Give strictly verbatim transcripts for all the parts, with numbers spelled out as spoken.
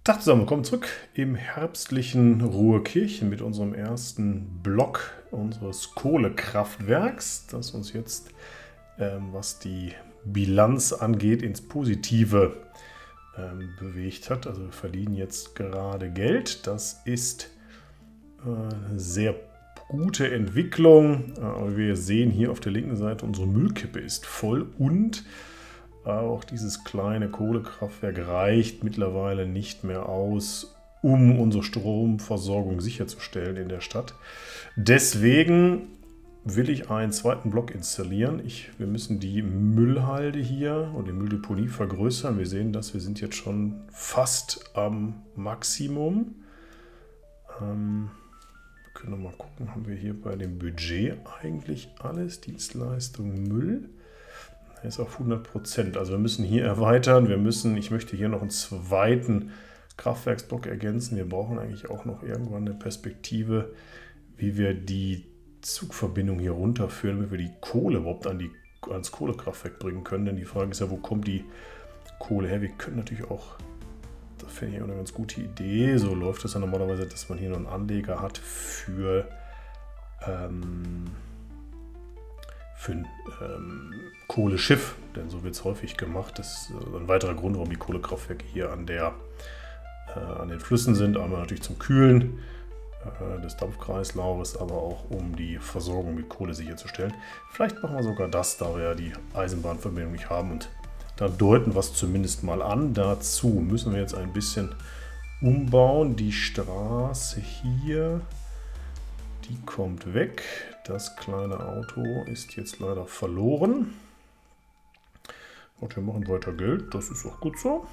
Tag zusammen, willkommen zurück im herbstlichen Ruhrkirchen mit unserem ersten Block unseres Kohlekraftwerks, das uns jetzt, ähm, was die Bilanz angeht, ins Positive ähm, bewegt hat. Also wir verdienen jetzt gerade Geld. Das ist äh, eine sehr gute Entwicklung. Aber wir sehen hier auf der linken Seite, unsere Müllkippe ist voll und auch dieses kleine Kohlekraftwerk reicht mittlerweile nicht mehr aus, um unsere Stromversorgung sicherzustellen in der Stadt. Deswegen will ich einen zweiten Block installieren. Ich, wir müssen die Müllhalde hier und die Mülldeponie vergrößern. Wir sehen das, wir sind jetzt schon fast am Maximum. Ähm, wir können noch mal gucken, haben wir hier bei dem Budget eigentlich alles? Dienstleistung, Müll. Ist auf hundert Prozent. Also wir müssen hier erweitern. Wir müssen, ich möchte hier noch einen zweiten Kraftwerksblock ergänzen. Wir brauchen eigentlich auch noch irgendwann eine Perspektive, wie wir die Zugverbindung hier runterführen, damit wir die Kohle überhaupt an die, ans Kohlekraftwerk bringen können. Denn die Frage ist ja, wo kommt die Kohle her? Wir können natürlich auch, das finde ich auch eine ganz gute Idee, so läuft das ja normalerweise, dass man hier noch einen Anleger hat für ähm, für ein ähm, Kohleschiff, denn so wird es häufig gemacht. Das ist äh, ein weiterer Grund, warum die Kohlekraftwerke hier an, der, äh, an den Flüssen sind. Einmal natürlich zum Kühlen äh, des Dampfkreislaufes, aber auch um die Versorgung mit Kohle sicherzustellen. Vielleicht machen wir sogar das, da wir ja die Eisenbahnverbindung nicht haben, und da deuten wir es zumindest mal an. Dazu müssen wir jetzt ein bisschen umbauen. Die Straße hier, die kommt weg. Das kleine Auto ist jetzt leider verloren. Und wir machen weiter Geld, das ist auch gut so.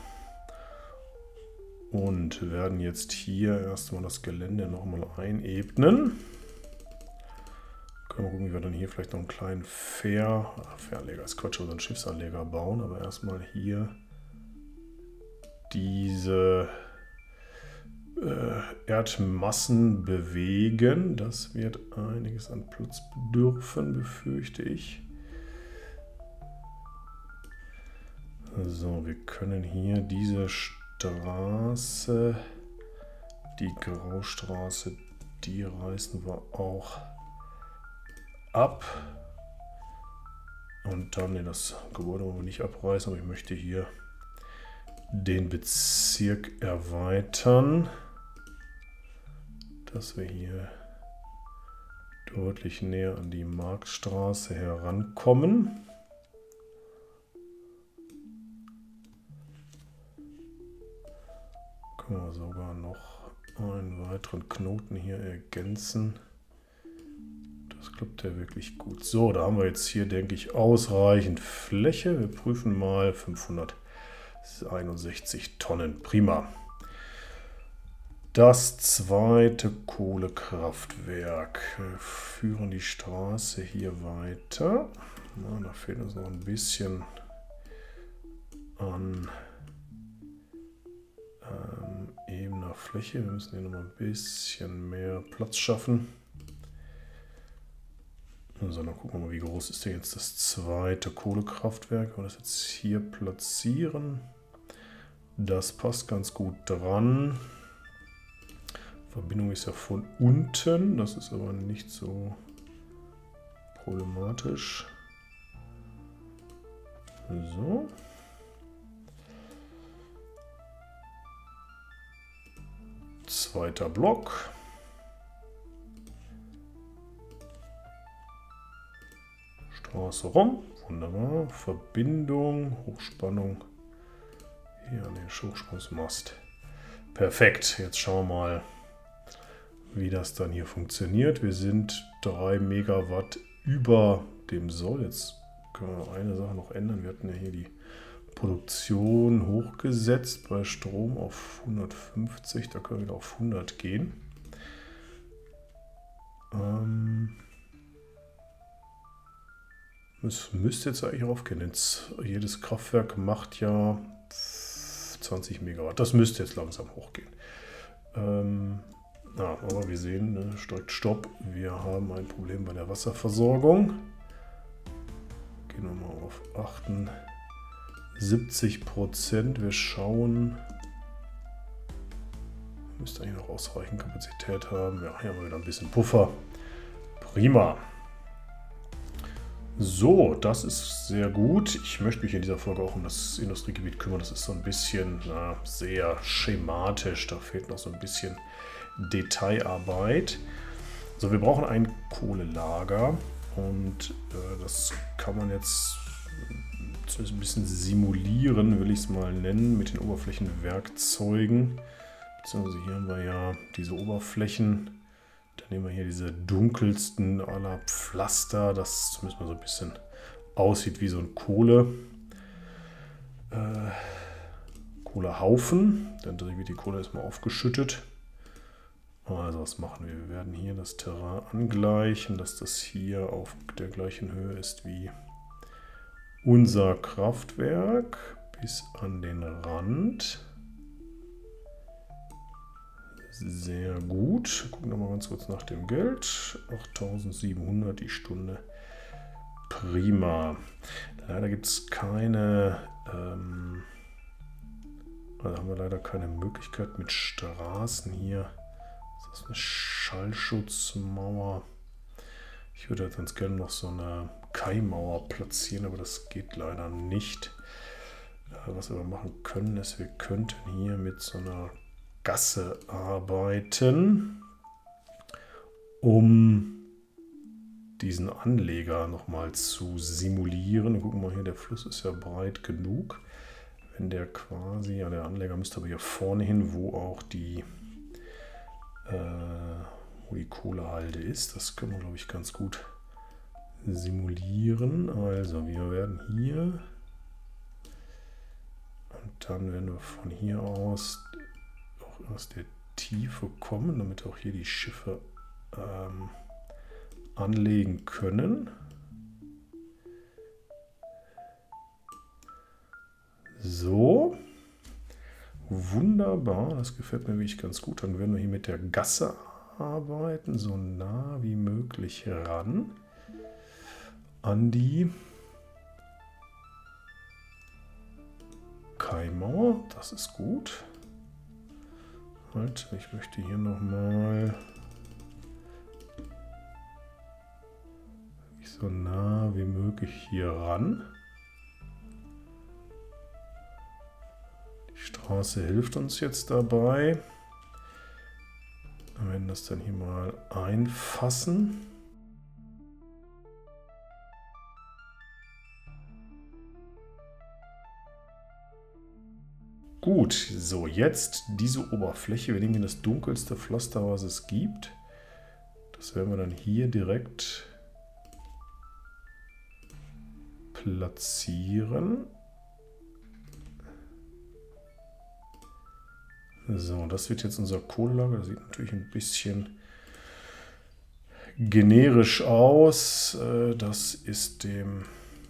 Und werden jetzt hier erstmal das Gelände nochmal einebnen. Können wir gucken, wie wir dann hier vielleicht noch einen kleinen Fähr, Fähranleger ist Quatsch, also einen Schiffsanleger bauen. Aber erstmal hier diese Erdmassen bewegen. Das wird einiges an Platz bedürfen, befürchte ich. So, wir können hier diese Straße, die Graustraße, die reißen wir auch ab. Und dann, ne, das Gebäude wollen wir nicht abreißen, aber ich möchte hier den Bezirk erweitern, dass wir hier deutlich näher an die Marktstraße herankommen. Können wir sogar noch einen weiteren Knoten hier ergänzen. Das klappt ja wirklich gut. So, da haben wir jetzt hier, denke ich, ausreichend Fläche. Wir prüfen mal fünfhunderteinundsechzig Tonnen. Prima. Das zweite Kohlekraftwerk. Wir führen die Straße hier weiter. Na, da fehlt uns noch ein bisschen an ähm, ebener Fläche. Wir müssen hier noch mal ein bisschen mehr Platz schaffen. So, dann gucken wir mal, wie groß ist denn jetzt das zweite Kohlekraftwerk. Wir das jetzt hier platzieren. Das passt ganz gut dran. Verbindung ist ja von unten, das ist aber nicht so problematisch. So. Zweiter Block. Straße rum, wunderbar. Verbindung, Hochspannung hier an den Hochspannungsmast. Perfekt, jetzt schauen wir mal, wie das dann hier funktioniert. Wir sind drei Megawatt über dem Soll. Jetzt können wir eine Sache noch ändern. Wir hatten ja hier die Produktion hochgesetzt bei Strom auf hundertfünfzig. Da können wir wieder auf hundert gehen. Ähm, es müsste jetzt eigentlich aufgehen. Jetzt, jedes Kraftwerk macht ja zwanzig Megawatt. Das müsste jetzt langsam hochgehen. Ähm, Ja, aber wir sehen, ne, drückt Stopp. Wir haben ein Problem bei der Wasserversorgung. Gehen wir mal auf achtundsiebzig Prozent. Wir schauen, Müsste eigentlich noch ausreichend Kapazität haben. Ja, hier haben wir wieder ein bisschen Puffer. Prima. So, das ist sehr gut. Ich möchte mich in dieser Folge auch um das Industriegebiet kümmern. Das ist so ein bisschen na, sehr schematisch. Da fehlt noch so ein bisschen Detailarbeit. So, wir brauchen ein Kohlelager. Und äh, das kann man jetzt zumindest ein bisschen simulieren, will ich es mal nennen, mit den Oberflächenwerkzeugen. Beziehungsweise hier haben wir ja diese Oberflächen. Dann nehmen wir hier diese dunkelsten aller Pflaster, das zumindest mal so ein bisschen aussieht wie so ein Kohle. Äh, Kohlehaufen. Dann wird die Kohle erstmal aufgeschüttet. Also was machen wir? Wir werden hier das Terrain angleichen, dass das hier auf der gleichen Höhe ist wie unser Kraftwerk bis an den Rand. Sehr gut. Gucken wir mal ganz kurz nach dem Geld. achttausendsiebenhundert die Stunde. Prima. Leider gibt es keine... Ähm, also haben wir leider keine Möglichkeit mit Straßen hier. Das ist eine Schallschutzmauer. Ich würde jetzt ganz gerne noch so eine Kaimauer platzieren, aber das geht leider nicht. Was wir aber machen können, ist, wir könnten hier mit so einer Gasse arbeiten, um diesen Anleger nochmal zu simulieren. Gucken wir mal hier, der Fluss ist ja breit genug. Wenn der quasi, ja der Anleger müsste aber hier vorne hin, wo auch die Äh, wo die Kohlehalde ist. Das können wir, glaube ich, ganz gut simulieren. Also wir werden hier und dann werden wir von hier aus auch aus der Tiefe kommen, damit auch hier die Schiffe ähm, anlegen können. So. Wunderbar, das gefällt mir wirklich ganz gut. Dann werden wir hier mit der Gasse arbeiten, so nah wie möglich ran an die Kaimauer. Das ist gut. Halt, ich möchte hier nochmal so nah wie möglich hier ran. Die Straße hilft uns jetzt dabei. Wir werden das dann hier mal einfassen. Gut, so jetzt diese Oberfläche. Wir nehmen hier das dunkelste Pflaster, was es gibt. Das werden wir dann hier direkt platzieren. So, das wird jetzt unser Kohlelager. Das sieht natürlich ein bisschen generisch aus. Das ist dem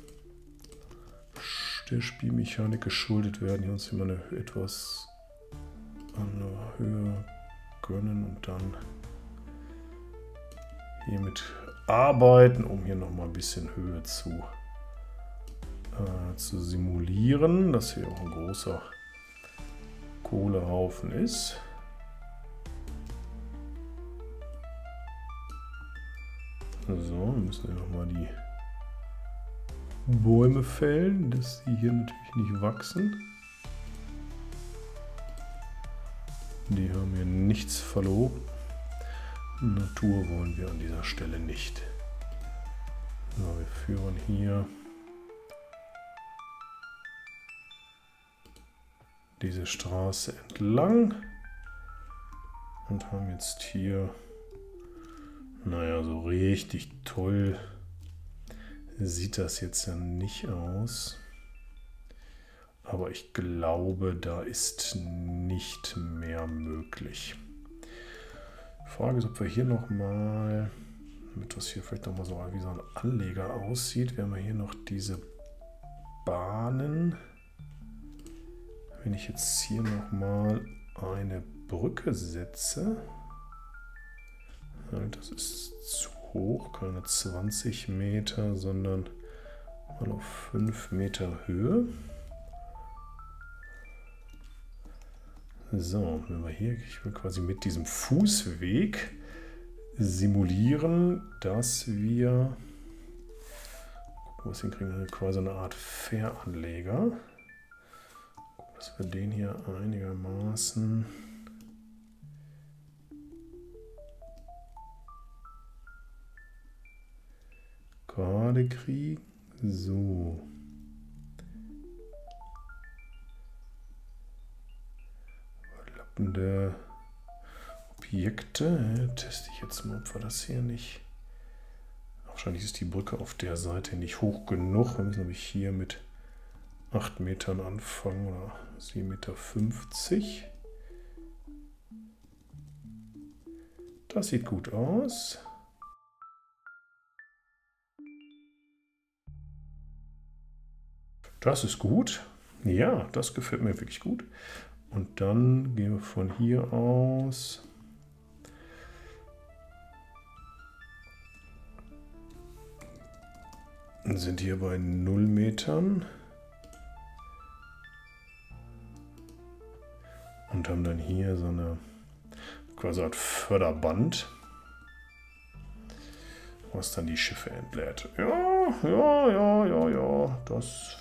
der Spielmechanik geschuldet. Werden hier uns immer eine etwas andere Höhe gönnen und dann hiermit arbeiten, um hier noch mal ein bisschen Höhe zu, äh, zu simulieren, dass hier auch ein großer Kohlehaufen ist. So, wir müssen ja noch mal die Bäume fällen, dass sie hier natürlich nicht wachsen. Die haben hier nichts verloren. Natur wollen wir an dieser Stelle nicht. So, wir führen hier diese Straße entlang und haben jetzt hier, naja, so richtig toll sieht das jetzt ja nicht aus. Aber ich glaube, da ist nicht mehr möglich. Die Frage ist, ob wir hier nochmal, damit das hier vielleicht nochmal so wie so ein Anleger aussieht, wir haben hier noch diese Bahnen. Wenn ich jetzt hier nochmal eine Brücke setze, das ist zu hoch, keine zwanzig Meter, sondern mal auf fünf Meter Höhe. So, wenn wir hier, ich will quasi mit diesem Fußweg simulieren, dass wir, gucken, was hinkriegen, quasi eine Art Fähranleger, dass wir den hier einigermaßen gerade kriegen. So. Überlappende Objekte. Teste ich jetzt mal, ob wir das hier nicht. Wahrscheinlich ist die Brücke auf der Seite nicht hoch genug. Wir müssen nämlich hier mit acht Metern anfangen oder sieben Meter fünfzig. Das sieht gut aus. Das ist gut. Ja, das gefällt mir wirklich gut. Und dann gehen wir von hier aus. Sind hier bei null Metern. Und haben dann hier so eine quasi Art Förderband, was dann die Schiffe entlädt. Ja, ja, ja, ja, ja. Das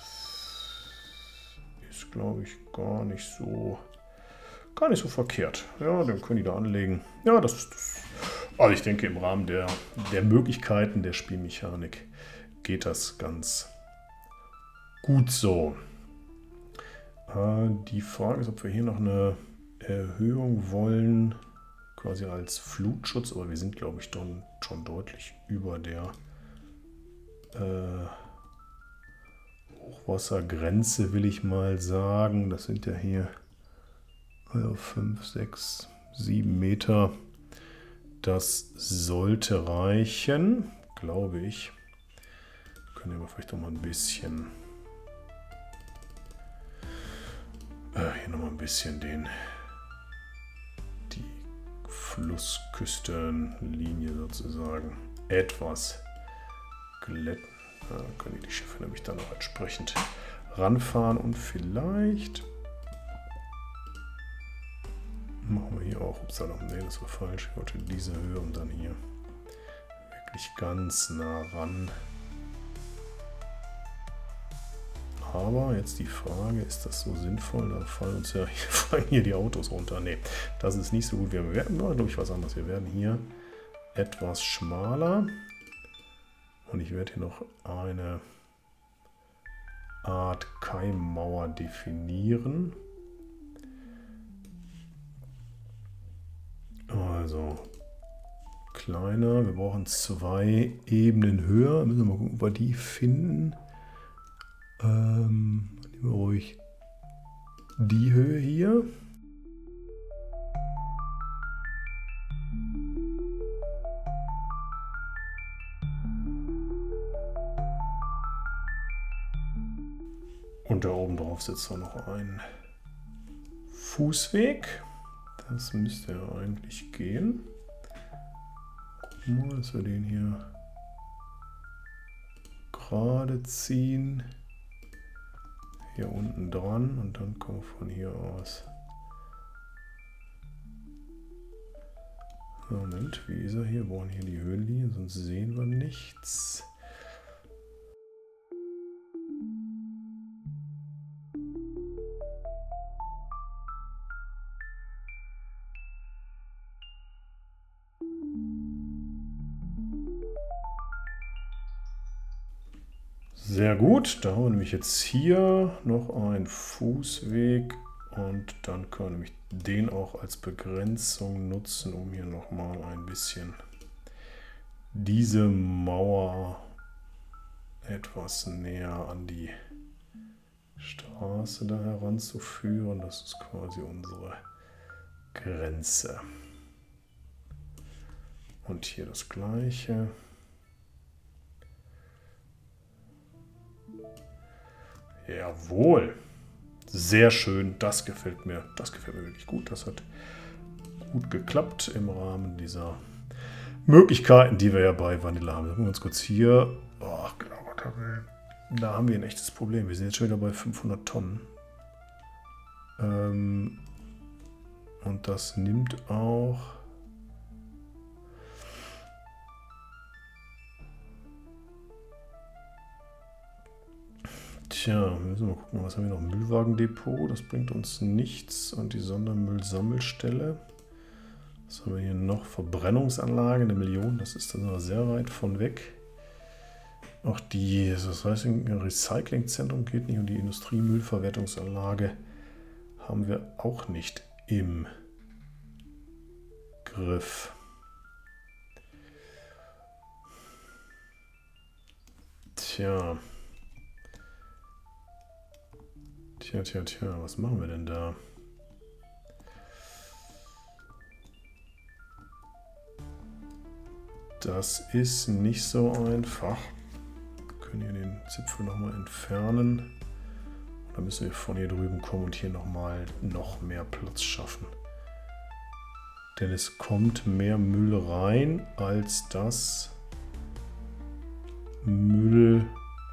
ist, glaube ich, gar nicht so gar nicht so verkehrt. Ja, den können die da anlegen. Ja, das ist das. Also ich denke, im Rahmen der, der Möglichkeiten der Spielmechanik geht das ganz gut so. Äh, die Frage ist, ob wir hier noch eine Erhöhung wollen, quasi als Flutschutz, aber wir sind, glaube ich, dann schon deutlich über der äh, Hochwassergrenze, will ich mal sagen. Das sind ja hier also fünf, sechs, sieben Meter. Das sollte reichen, glaube ich. Können wir aber vielleicht noch mal ein bisschen äh, hier noch mal ein bisschen den die Flussküstenlinie sozusagen etwas glätten. Da können die Schiffe nämlich dann auch entsprechend ranfahren und vielleicht machen wir hier auch, upsala, nee, das war falsch, ich wollte diese Höhe und dann hier wirklich ganz nah ran. Aber jetzt die Frage, ist das so sinnvoll? Da fallen uns ja hier, fallen hier die Autos runter. Nee, das ist nicht so gut. Wir werden, glaube ich, was anderes. Wir werden hier etwas schmaler. Und ich werde hier noch eine Art Keimmauer definieren. Also kleiner. Wir brauchen zwei Ebenen höher. Müssen wir mal gucken, ob wir die finden. Ähm, nehmen wir ruhig die Höhe hier. Und da oben drauf sitzt auch noch ein Fußweg. Das müsste ja eigentlich gehen. Gucken wir mal, dass wir den hier gerade ziehen. Hier unten dran und dann kommen wir von hier aus. Moment, wie ist er hier? Wir brauchen hier die Höhenlinie, sonst sehen wir nichts. Sehr gut, da haben wir nämlich jetzt hier noch einen Fußweg und dann können wir nämlich den auch als Begrenzung nutzen, um hier nochmal ein bisschen diese Mauer etwas näher an die Straße da heranzuführen. Das ist quasi unsere Grenze. Und hier das Gleiche. Jawohl, sehr schön, das gefällt mir, das gefällt mir wirklich gut. Das hat gut geklappt im Rahmen dieser Möglichkeiten, die wir ja bei Vanilla haben. Gucken wir uns kurz hier, oh, da haben wir ein echtes Problem. Wir sind jetzt schon wieder bei fünfhundert Tonnen. Ähm, Und das nimmt auch... Tja, müssen wir mal gucken, was haben wir noch? Müllwagendepot, das bringt uns nichts. Und die Sondermüllsammelstelle. Was haben wir hier noch? Verbrennungsanlage, eine Million, das ist dann aber sehr weit von weg. Auch die, das heißt, ein Recyclingzentrum geht nicht und die Industriemüllverwertungsanlage haben wir auch nicht im Griff. Tja. Tja, tja, tja, was machen wir denn da? Das ist nicht so einfach. Wir können hier den Zipfel nochmal entfernen. Und dann müssen wir von hier drüben kommen und hier nochmal noch mehr Platz schaffen. Denn es kommt mehr Müll rein, als das Müll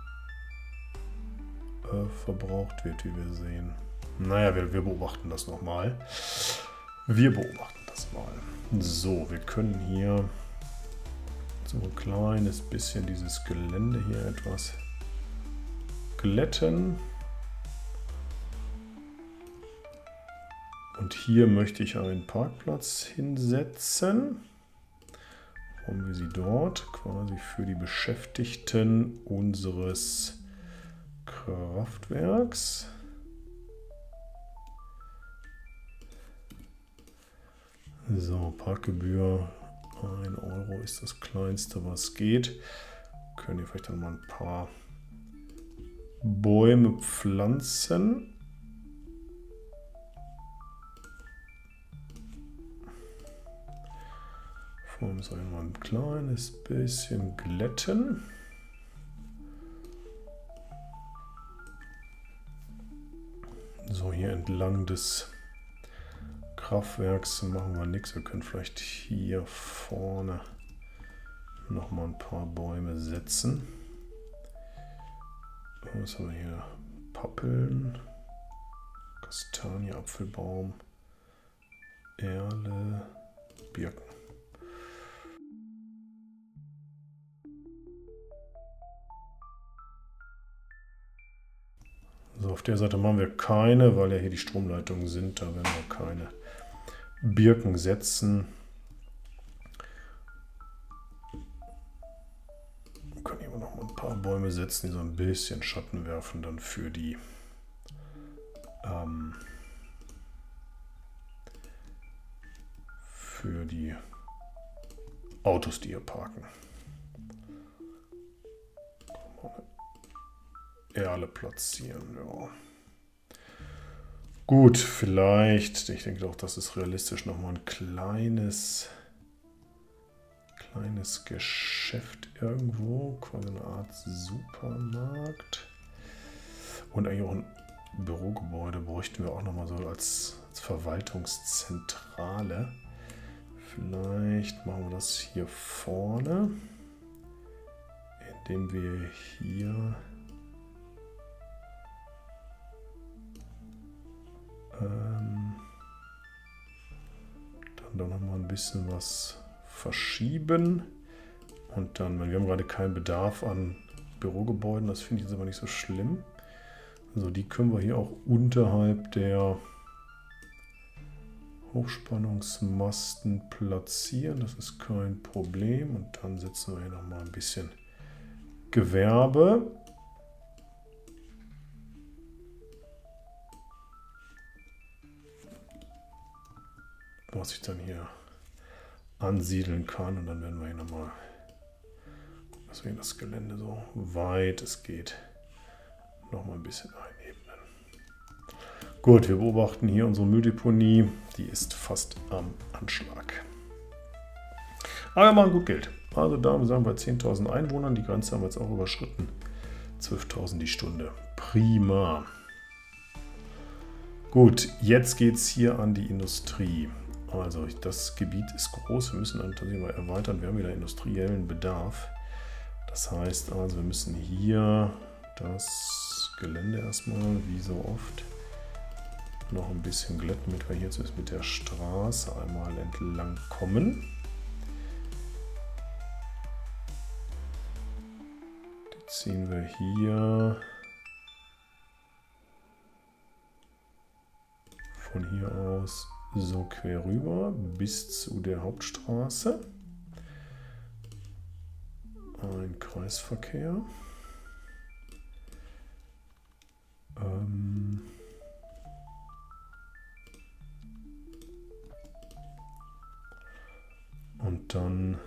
äh, verbraucht wird, wie wir sehen. Naja, wir, wir beobachten das nochmal. Wir beobachten das mal. So, wir können hier so ein kleines bisschen dieses Gelände hier etwas glätten. Und hier möchte ich einen Parkplatz hinsetzen. Bauen wir sie dort quasi für die Beschäftigten unseres Kraftwerks. So, Parkgebühr ein Euro ist das kleinste, was geht. Können wir vielleicht dann mal ein paar Bäume pflanzen. Vorher müssen wir mal ein kleines bisschen glätten. So, hier entlang des Kraftwerks machen wir nichts. Wir können vielleicht hier vorne noch mal ein paar Bäume setzen. Was haben wir hier? Pappeln, Kastanie, Apfelbaum, Erle, Birken. So, auf der Seite machen wir keine, weil ja hier die Stromleitungen sind. Da werden wir keine Birken setzen. Wir können hier noch mal ein paar Bäume setzen, die so ein bisschen Schatten werfen, dann für die ähm, für die Autos, die hier parken. Erle platzieren, ja. Gut, vielleicht, ich denke auch, das ist realistisch, nochmal ein kleines, kleines Geschäft irgendwo, quasi eine Art Supermarkt. Und eigentlich auch ein Bürogebäude bräuchten wir auch nochmal so als, als Verwaltungszentrale. Vielleicht machen wir das hier vorne, indem wir hier Ähm, dann da noch mal ein bisschen was verschieben und dann, wir haben gerade keinen Bedarf an Bürogebäuden, das finde ich jetzt aber nicht so schlimm. Also die können wir hier auch unterhalb der Hochspannungsmasten platzieren, das ist kein Problem. Und dann setzen wir hier noch mal ein bisschen Gewerbe. Was ich dann hier ansiedeln kann, und dann werden wir hier nochmal, dass wir das Gelände so weit es geht nochmal ein bisschen einebnen. Gut, wir beobachten hier unsere Mülldeponie, die ist fast am Anschlag. Aber wir machen gut Geld. Also da sagen wir bei zehntausend Einwohnern, die Grenze haben wir jetzt auch überschritten. zwölftausend die Stunde. Prima. Gut, jetzt geht es hier an die Industrie. Also das Gebiet ist groß, wir müssen dann tatsächlich mal erweitern, wir haben wieder industriellen Bedarf. Das heißt also, wir müssen hier das Gelände erstmal, wie so oft, noch ein bisschen glätten, damit wir hier jetzt mit der Straße einmal entlang kommen. Die ziehen wir hier von hier aus so quer rüber bis zu der Hauptstraße. Ein Kreisverkehr. Ähm Und dann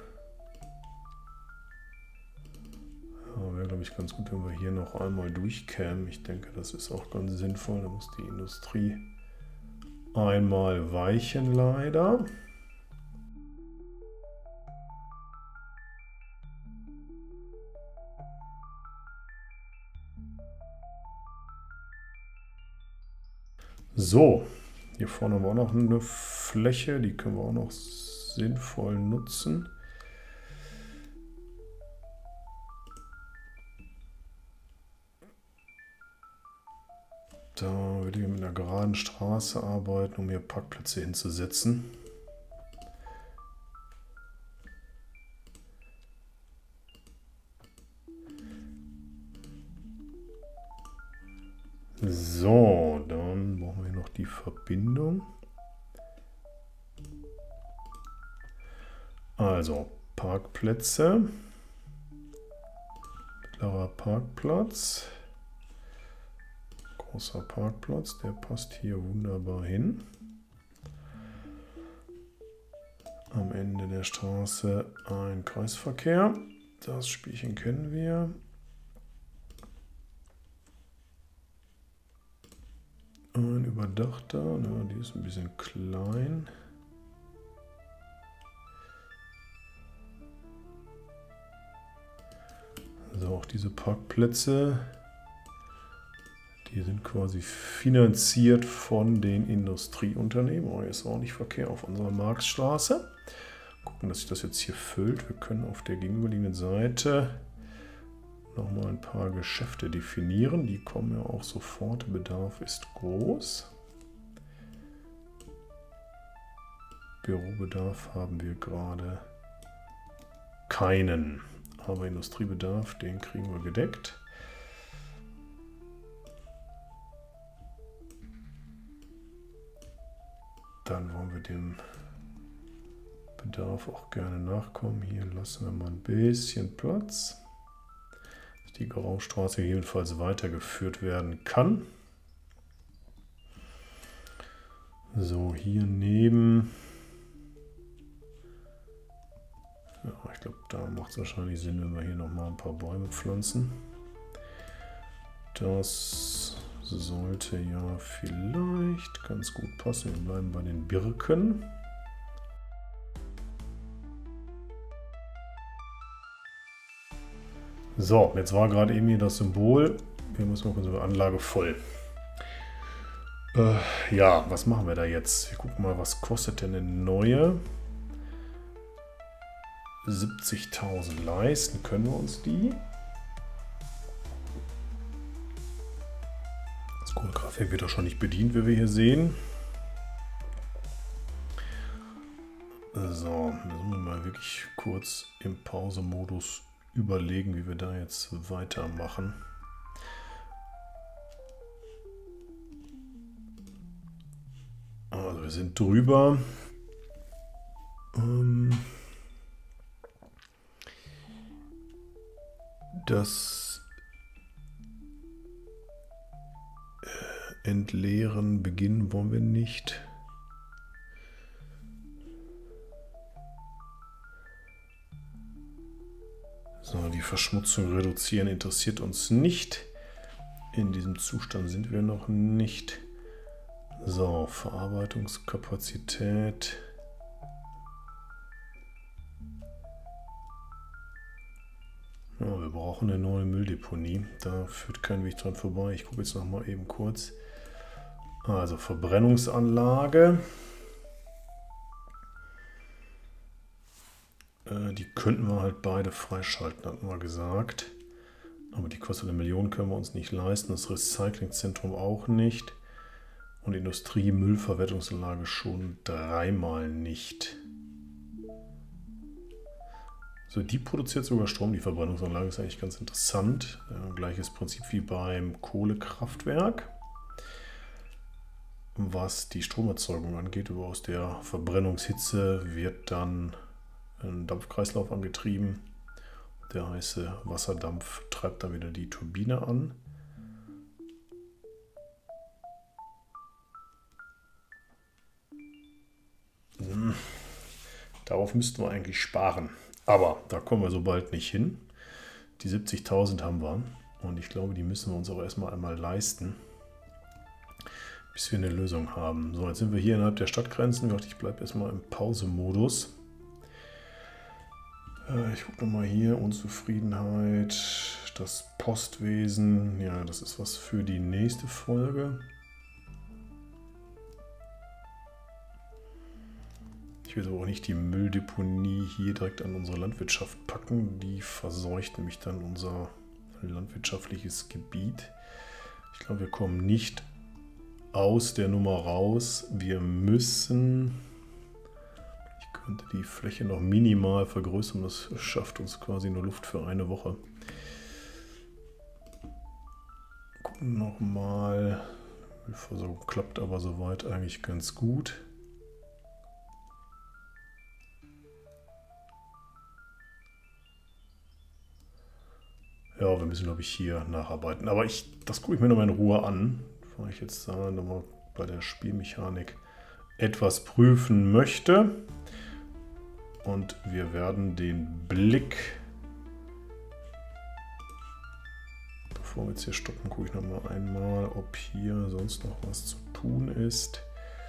ja, wäre, glaube ich, ganz gut, wenn wir hier noch einmal durchkämen. Ich denke, das ist auch ganz sinnvoll. Da muss die Industrie einmal weichen, leider. So, hier vorne haben wir auch noch eine Fläche, die können wir auch noch sinnvoll nutzen. Da würde ich mit einer geraden Straße arbeiten, um hier Parkplätze hinzusetzen. So, dann brauchen wir noch die Verbindung. Also Parkplätze, mittlerer Parkplatz, großer Parkplatz, der passt hier wunderbar hin. Am Ende der Straße ein Kreisverkehr, das Spielchen kennen wir. Ein überdachter, na, die ist ein bisschen klein. Also auch diese Parkplätze, die sind quasi finanziert von den Industrieunternehmen. Oh, hier ist ordentlich Verkehr auf unserer Marxstraße. Gucken, dass sich das jetzt hier füllt. Wir können auf der gegenüberliegenden Seite nochmal ein paar Geschäfte definieren. Die kommen ja auch sofort. Bedarf ist groß. Bürobedarf haben wir gerade keinen. Aber Industriebedarf, den kriegen wir gedeckt. Dann wollen wir dem Bedarf auch gerne nachkommen. Hier lassen wir mal ein bisschen Platz, dass die Graustraße jedenfalls weitergeführt werden kann. So, hier neben. Ja, ich glaube, da macht es wahrscheinlich Sinn, wenn wir hier noch mal ein paar Bäume pflanzen. Das sollte ja vielleicht ganz gut passen. Wir bleiben bei den Birken. So, jetzt war gerade eben hier das Symbol. Wir müssen noch unsere Anlage voll. Äh, ja, was machen wir da jetzt? Wir gucken mal, was kostet denn eine neue? siebzigtausend leisten können wir uns die. Das Kohlekraftwerk wird auch schon nicht bedient, wie wir hier sehen. So, müssen wir mal wirklich kurz im Pause-Modus überlegen, wie wir da jetzt weitermachen. Also wir sind drüber. Ähm Das äh, Entleeren beginnen wollen wir nicht. So, die Verschmutzung reduzieren interessiert uns nicht. In diesem Zustand sind wir noch nicht. So, Verarbeitungskapazität. Ja, wir brauchen eine neue Mülldeponie. Da führt kein Weg dran vorbei. Ich gucke jetzt noch mal eben kurz. Also Verbrennungsanlage. Äh, die könnten wir halt beide freischalten, hatten wir gesagt. Aber die kostet eine Million, können wir uns nicht leisten. Das Recyclingzentrum auch nicht. Und Industrie-Müllverwertungsanlage schon dreimal nicht. So, die produziert sogar Strom, die Verbrennungsanlage, ist eigentlich ganz interessant. Äh, gleiches Prinzip wie beim Kohlekraftwerk. Was die Stromerzeugung angeht, über aus der Verbrennungshitze wird dann ein Dampfkreislauf angetrieben. Der heiße Wasserdampf treibt dann wieder die Turbine an. Hm. Darauf müssten wir eigentlich sparen. Aber da kommen wir so bald nicht hin. Die siebzigtausend haben wir. Und ich glaube, die müssen wir uns auch erstmal einmal leisten, bis wir eine Lösung haben. So, jetzt sind wir hier innerhalb der Stadtgrenzen. Ich bleibe erstmal im Pause-Modus. Äh, ich gucke nochmal hier. Unzufriedenheit, das Postwesen. Ja, das ist was für die nächste Folge. Ich will aber auch nicht die Mülldeponie hier direkt an unsere Landwirtschaft packen. Die verseucht nämlich dann unser landwirtschaftliches Gebiet. Ich glaube, wir kommen nicht aus der Nummer raus. Wir müssen... Ich könnte die Fläche noch minimal vergrößern. Das schafft uns quasi nur Luft für eine Woche. Gucken nochmal. Müllversorgung klappt aber soweit eigentlich ganz gut. Ja, wir müssen, glaube ich, hier nacharbeiten. Aber ich, das gucke ich mir nochmal in Ruhe an, weil ich jetzt da nochmal bei der Spielmechanik etwas prüfen möchte. Und wir werden den Blick, bevor wir jetzt hier stoppen, gucke ich nochmal einmal, ob hier sonst noch was zu tun ist.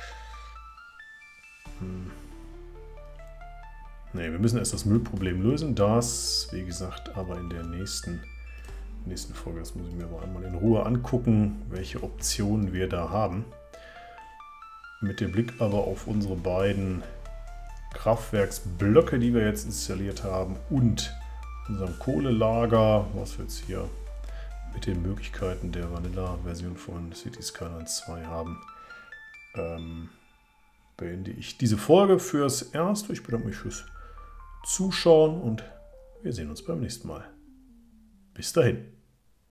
Hm. Ne, wir müssen erst das Müllproblem lösen. Das, wie gesagt, aber in der nächsten nächsten Folge. Das muss ich mir aber einmal in Ruhe angucken, welche Optionen wir da haben. Mit dem Blick aber auf unsere beiden Kraftwerksblöcke, die wir jetzt installiert haben, und unserem Kohlelager, was wir jetzt hier mit den Möglichkeiten der Vanilla-Version von Cities Skylines zwei haben, ähm, beende ich diese Folge fürs Erste. Ich bedanke mich fürs Zuschauen und wir sehen uns beim nächsten Mal. Bis dahin.